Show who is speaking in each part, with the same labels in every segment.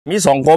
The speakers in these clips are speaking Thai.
Speaker 1: มีสองกลม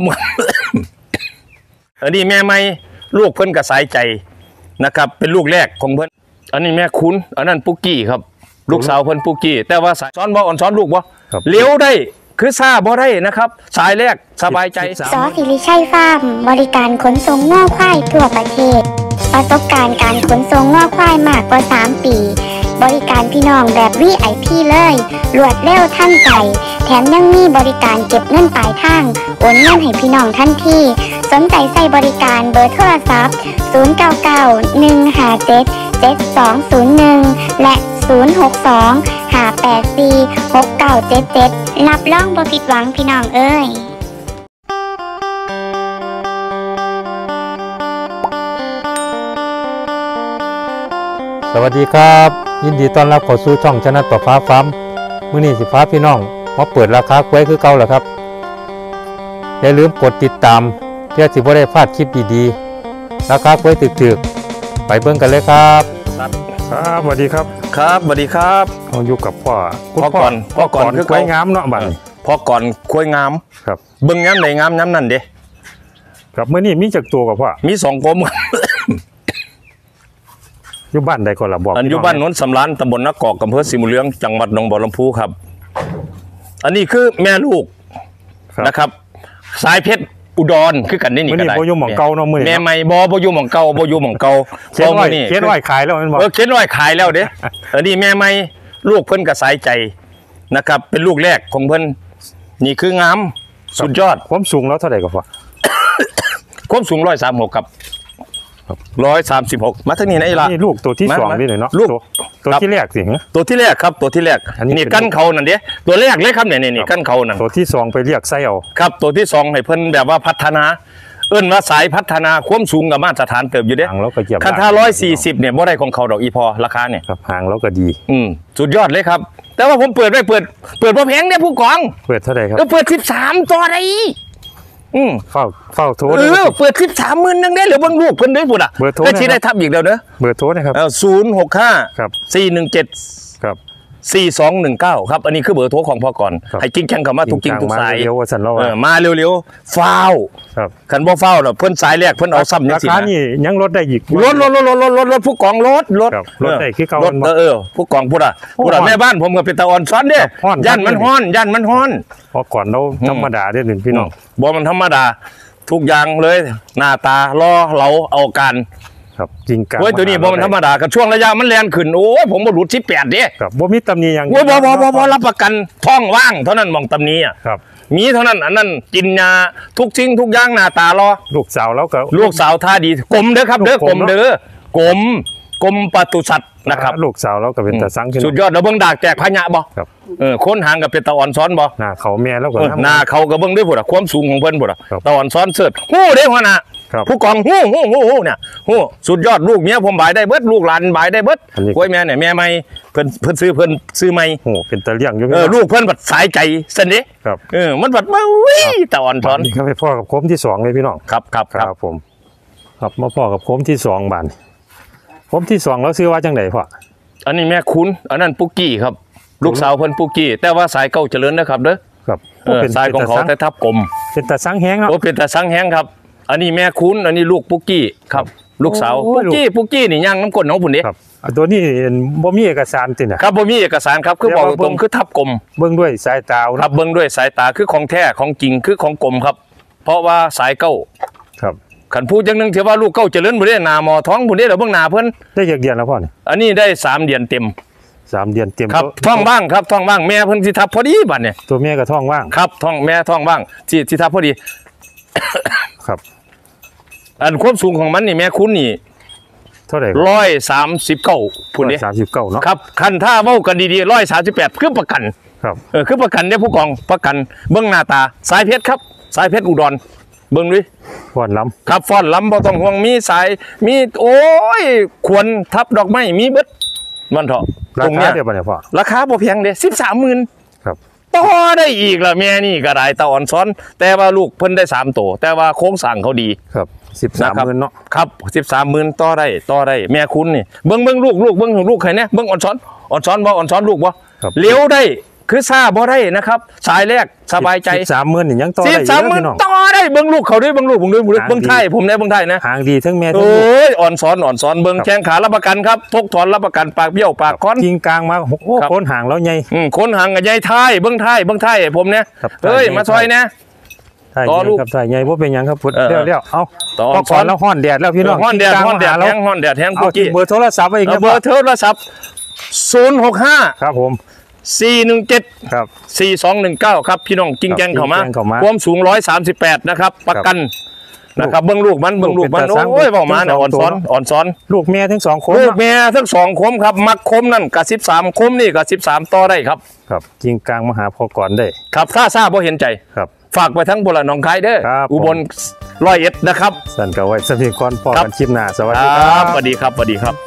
Speaker 1: อันนี้แม่ไม่ลูกเพิ่นกระสายใจนะครับเป็นลูกแรกของเพิ่นอันนี้แม่คุ้นอันนั้นปุกกี้ครับลูกสาวเพิ่นปุกกี้แต่ว่าสายซ้อนบ่อ่อนซ้อนลูกบ่เลี้ยวได้คือซาบ่ได้นะครับสายแรกสบายใจ
Speaker 2: สสิริชัยฟาร์มบริการขนส่งง่อควายทั่วประเทศประสบการณ์การขนส่งง่อควายมากกว่า3 ปีบริการพี่น้องแบบ VIP เลยรวดเร็วทันใจแถมยังมีบริการเก็บเงินปลายทางโอนเงินให้พี่น้องทันทีสนใจใส่บริการเบอร์โทรศัพท์0991577201และ062-584-6977รับรองบ่ผิดหวังพี่น้องเอ้ย
Speaker 3: สวัสดีครับยินดีต้อนรับเข้าสู่ช่องชนะต่อฟ้าฟ้ามื้อนี้สิฟ้าพี่น้องมาเปิดราคาควายคือเก่าแล้วครับอย่าลืมกดติดตามเพื่อสิบ่ได้พลาดคลิปดีๆราคาควายถึกๆไปเบิ่งกันเลยครับ
Speaker 4: ครับสวัสดีครับ
Speaker 1: ครับสวัสดีครับ
Speaker 4: เราอยู่กับพ่อ
Speaker 1: ก่อน
Speaker 4: คือควายงามเนาะบัดนี้
Speaker 1: พ่อก่อนควายงาม
Speaker 4: ครับ
Speaker 1: เบิ่งงามไหนงามน้ำนั่นเด้
Speaker 4: ครับมื้อนี้มีจักตัวกับพ่อ
Speaker 1: มีสองกลม
Speaker 4: อยู่บ้านใดก่อนล่ะบอก
Speaker 1: อยู่บ้านโน้นสำรานตำบลนักกอกอำเภอศรีบุญเรืองจังหวัดหนองบัวลำพูครับอันนี้คือแม่ลูกนะครับสายเพชรอุดรคือกันนี่ก็ได้
Speaker 4: บ่อยู่หม่องเก่าเนาะมื้อนี้
Speaker 1: แม่ใหม่บ่อยู่หม่องเก่าบ่อยู่หม่องเก่า
Speaker 4: เขียนไว้ขายแล้วมันบ่
Speaker 1: เขียนไว้ขายแล้วเด้อันนี้แม่ใหม่ลูกเพิ่นกระสายใจนะครับเป็นลูกแรกของเพิ่นนี่คืองามสุดยอด
Speaker 4: ความสูงแล้วเท่าไหร่ก็พอ
Speaker 1: ความสูง136ครับ136มาทางนี้นะไอ้ล่ะ
Speaker 4: นี่ลูกตัวที่2นี่เนาะ
Speaker 1: ลูก
Speaker 4: ตัวที่แรกสิ
Speaker 1: ตัวที่แรกครับตัวที่แรกนี่กั้นเขานั่นเด้ตัวแรกเลยครับนี่กั้นเขานั่น
Speaker 4: ตัวที่2ไปเรียกไส้เอา
Speaker 1: ครับตัวที่2ให้เพิ่นแบบว่าพัฒนาเอิ้นว่าสายพัฒนาความสูงกับมาตรฐานเติบอยู่เด้คันถ้า140เนี่ยบ่ได้ของเขาดอกอีพอราคาเนี่ย
Speaker 4: ครับหางแล้วก็ดี
Speaker 1: สุดยอดเลยครับแต่ว่าผมเปิดบ่แพงเนี่ยผู้กอง
Speaker 4: เปิดเท่าไหร่ครับ
Speaker 1: เปิด13ตัวได้
Speaker 4: เฝ้าโทร
Speaker 1: เปิด13,000นึงได้หรือบางลูกเพิ่นด้วยพุ่นอ่ะก็สิได้ทับอีกแล้วเด้อ
Speaker 4: เบอร์โทรนะครับ
Speaker 1: 065
Speaker 4: ครับ
Speaker 1: 417
Speaker 4: ครับ
Speaker 1: 4219ครับอันนี้คือเบอร์โทรของพ่อก่อนให้กิ้งแข่งเข้ามาทุกกิ้งทุกสายมาเร็วๆฟ้าว
Speaker 4: ครับ
Speaker 1: คันบ่ฟ้าวเนาะเพิ่นสายแรกเพิ่นเอาซ้ำจังซี่
Speaker 4: ราคานี่ยังลดได้อีก
Speaker 1: ลดผู้กองลด
Speaker 4: ได้คือเก่า
Speaker 1: ผู้กองพูดแม่บ้านผมก็เป็นตาอ่อนซ้อนเด้ย่านมันฮ้อน
Speaker 4: พอก่อนเราธรรมดาได้1พี่น้อง
Speaker 1: บ่มันธรรมดาทุกอย่างเลยหน้าตารอเราเอาการ
Speaker 4: ครับจริงกัน
Speaker 1: โอ้ยตัวนี้บ่มันธรรมดากับช่วงระยะมันแล่นขึ้นโอ้ยผมบ่หลุด18เด้
Speaker 4: ครับบ่มีตำหนิหยัง
Speaker 1: โอ้ยบ่รับประกันท้องว่างเท่านั้นมองตำหนิอ่ะ
Speaker 4: ครับ
Speaker 1: มีเท่านั้นอันนั้นกินยาทุกสิ่งทุกอย่างหน้าตารอ
Speaker 4: ลูกสาวแล้วก็
Speaker 1: ลูกสาวท่าดีกลมเด้อครับเด้อกลมเด้อกลมปศุสัตว์นะครับ
Speaker 4: ลูกสาวแล้วก็เป็นตาสัง
Speaker 1: สุดยอดแล้วเบิ่งดากแจกพญะบ่
Speaker 4: ครับ
Speaker 1: ค้นหางกับเป็นตาอ่อนซ้อนบ่
Speaker 4: หน้าเขาแม่แล้วก็
Speaker 1: หน้าเขาก็เบิ่งด้วยพุ่นความสูงของเพิ่นพุ่นตาอ่อนซ้อนเสิร์ชฮู้เด้หัวหน้าผู้กองฮู้เนี่ยฮู้สุดยอดลูกเมียผมบายได้เบิดลูกหลานบายได้เบิดกล้วยแม่เนี่ยแม่ใหม่เพิ่นซื้อใหม่
Speaker 4: โอ้เป็นตาเลี้ยงอยู่
Speaker 1: ลูกเพิ่นบัดสายใจซั่นเด้
Speaker 4: ครับ
Speaker 1: มันบัดมาวิ่งตาอ่อนซ้อน
Speaker 4: นี่ครับไปพ่อกับโค้มที่2เลยพี่น้อง
Speaker 1: ครับ
Speaker 4: ผมครับมาพ่อกับโค้มที่2บาดโค้มที่2แล้วซื้อว่าจังได๋พ่อ
Speaker 1: อันนี้แม่คุ้นอันนั้นปุกกี้ครับลูกสาวเพิ่นปุกกี้แต่ว่าสายเก่าเจริญนะครับเด้อ
Speaker 4: ครับ
Speaker 1: เป็นสายของเขาแต่ทับกลม
Speaker 4: เป็นตาสังแห้งเนาะ
Speaker 1: เป็นตาสังแห้งครับอันนี้แม่คุ้นอันนี้ลูกปุกกี้ครับลูกสาวปุกกี้นี่ย่างน้ำก้นของพุ่นเด้
Speaker 4: ครับตัวนี้บ่มีเอกสารตินะครับ
Speaker 1: บ่มีเอกสารครับคือบอกตรงคือทับกลม
Speaker 4: เบิ่งด้วยสายตา
Speaker 1: ครับเบิ่งด้วยสายตาคือของแท้ของจริงคือของกลมครับเพราะว่าสายเก้า
Speaker 4: ครับ
Speaker 1: ขันพูดจังนึงเถอะว่าลูกเก้าเจริญบ่ได้หน้าหมอท้องพุ่นเด้เบิ่งหน้าเพิ่น
Speaker 4: ได้จักเดือนแล้วพ่อนี่
Speaker 1: อันนี้ได้3 เดือนเต็ม
Speaker 4: 3 เดือนเต็ม
Speaker 1: ครับท้องว่างครับท้องว่างแม่เพิ่นสิทับพอดีบัดเนี่ย
Speaker 4: ตัวแม่ก็ท้องว่าง
Speaker 1: ครับท้องแม่ท้องว่างสิทับพอดี
Speaker 4: ครับ
Speaker 1: อันความสูงของมันนี่แม่คุ้นนี่
Speaker 4: เท่าไหร่
Speaker 1: 139พุ่นเด้
Speaker 4: 39เนาะ
Speaker 1: ครับคันถ้าเว้ากันดีๆ138คือประกัน
Speaker 4: ครับ
Speaker 1: คือประกันเนี่ยผู้กองประกันเบิ่งหน้าตาสายเพชรครับสายเพชรอุดรเบิ่งดิ
Speaker 4: ฟ้อนลำ
Speaker 1: ครับฟ้อนลำบ่ต้องห่วงมีสายมีโอ้ยควรทับดอกไม้มีเบิดมันเถาะ
Speaker 4: ตรงนี้เดี๋ยวบ่เนี่ยพ่อ
Speaker 1: ราคาบ่แพงเด้13,000
Speaker 4: ครับ
Speaker 1: ต่อได้อีกล่ะแม่นี่ก็ได้ตาอ่อนซ้อนแต่ว่าลูกเพิ่นได้3ตัวแต่ว่าโครงสร้างเขาดี
Speaker 4: ครับ13,000เนาะ
Speaker 1: ครับ13,000ต่อได้แม่คุณนี่เบิ่งลูกเบิ่งลูกใครเนี่ยเบิ่งอ่อนซ้อนบ่อ่อนซ้อนลูกบ่เลี้ยวได้คือซาบ่ได้นะครับสายแรกสบายใจ
Speaker 4: 13,000นี่ยังต่อได้อยู่
Speaker 1: 13,000
Speaker 4: พี่น้อง
Speaker 1: ต่อได้เบิ่งลูกเขาด้วยเบิ่งลูกผมด้วยเบิ่งไทยผมได้เบิ่งไทยนะ
Speaker 4: หางดีทั้งแม่ทั้ง
Speaker 1: โอ้
Speaker 4: ลูก
Speaker 1: ยอ่อนสอนเบิ่งแข้งขารับประกันครับทกถอนรับประกันปากเบี้ยวปากค้อน
Speaker 4: กิ่งกลางมาโอ้โห
Speaker 1: ครับ
Speaker 4: โคนหางแล้วใหญ่
Speaker 1: คนห่างกับยายไทยเบิ่งไทยให้ผมเนี่ย
Speaker 4: ครับ
Speaker 1: เฮ้ย
Speaker 4: ไทย
Speaker 1: มาซอยนะ
Speaker 4: ถ่าย
Speaker 1: ต่อ
Speaker 4: ใหญ่
Speaker 1: ลูก
Speaker 4: ครับถ่ายใหญ่บ่เป็นหยังครับพุด
Speaker 1: เออ
Speaker 4: เดี๋ยวเอา
Speaker 1: ต่อ
Speaker 4: พอก่อนแล้วฮ้อนแดดแล้วพี่น้อง
Speaker 1: ฮ้อนแดด
Speaker 4: กิ่งกลาง
Speaker 1: ฮ้อนแดด
Speaker 4: มาหา
Speaker 1: แห้งฮ้อนแดดแห้ง
Speaker 4: เอา
Speaker 1: ปุ๊กกี้
Speaker 4: เบอร์โทรศัพท์ไว้อีกนะ
Speaker 1: เบอร์โทรศัพท์065
Speaker 4: ครับผม
Speaker 1: 417
Speaker 4: ครับ
Speaker 1: 4219ครับพี่น้องกิ้งแกงเข้ามา
Speaker 4: กิ้งแกงเข้ามา
Speaker 1: ความสูง138นะครับประกันนะครับเบิ่งลูกมัน
Speaker 4: ลูกเป็นตาสั่ง
Speaker 1: โอ้ยบอกมาเนี่ย
Speaker 4: ทั้งสอง
Speaker 1: อ่อนซ้อน
Speaker 4: ลูกแม่ทั้งสองคน
Speaker 1: ลูกเมียทั้งสองคมครับมักคมนั่นกับ13คมนี่กับ13ต่อได้ครับ
Speaker 4: ครับกิ่งกลางมาหาพอก่อนได้
Speaker 1: ครับถ้าทราบบ่เห็นใจ
Speaker 4: ครับ
Speaker 1: ฝากไปทั้งบุรีหนองคายเด้อ
Speaker 4: ครับ
Speaker 1: อุบล101นะครับ
Speaker 4: สั่นก็ไว้สำหรับก่อนพอ
Speaker 1: ครั
Speaker 4: กับ นคลิปหน้าสวัส
Speaker 1: ค
Speaker 4: ดี
Speaker 1: รั
Speaker 4: ครับ บ
Speaker 1: สวัสดีครับ